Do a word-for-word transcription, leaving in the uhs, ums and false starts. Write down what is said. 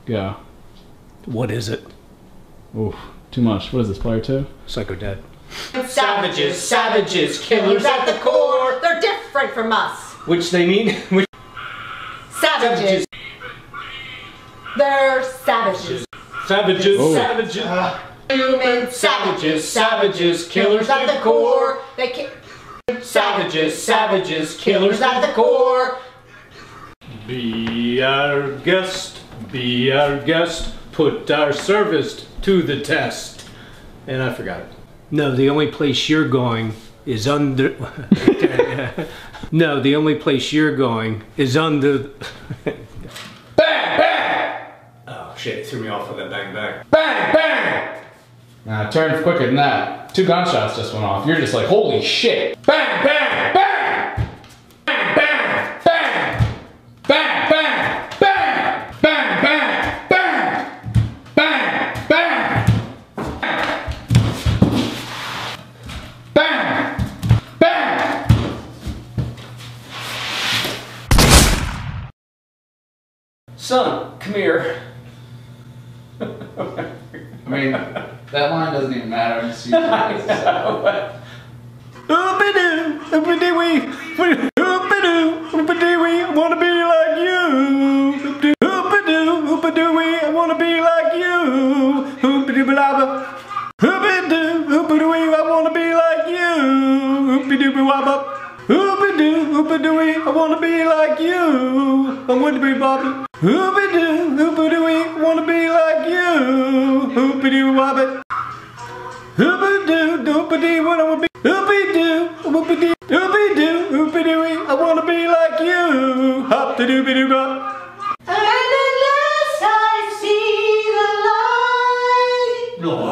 Go. What is it? Oof, too much. What is this, player two? Psycho Dad. Savages, savages, killers at the core. They're different from us. Which they mean? Which Savages. They're savages. Savages, oh. savages. Uh, human savages, savages, killers at the core. They ki Savages, savages, killers at the core. Be our guest, be our guest, put our service to the test. And I forgot it. No, the only place you're going is under... No, the only place you're going is under... Bang! Bang! Oh shit, it threw me off with that bang bang. Bang! Bang! Nah, it turned quicker than that. Two gunshots just went off. You're just like, holy shit. Bang! Bang! Bang! Bang! Bang! Bang! Bang! Bang! Bang! Bang! Bang! Bang! Bang! Bang! Bang! Son, come here. I mean, that line doesn't even matter. I'm just using it as a setup. Oop-a-doo, oop-a-doo-wee, oop-a-doo, oop-a-doo-wee, I wanna be like you. Oop-a-doo, oop-a-doo-wee, I wanna be like you. Oop-a-doo-ba-la-ba, oop-a-doo, oop-a-doo-wee, I wanna be like you. Oop-a-doo-ba-wabba, oop-a-doo, oop-a-doo-wee, I wanna be like you. I wanna be Bobby. Oop-a-doo, oop-a-doo-wee, I wanna be like you. Oop-a-doo-wabba. Oop-a-doo, doop-a-dee, what I wanna be. Oop-a-doo, oop-a-dee, oop-a-doo, oop-a-doo-wee, I wanna be like you. Hop-a-doo-ba-doo-ba. And unless I see the light. No.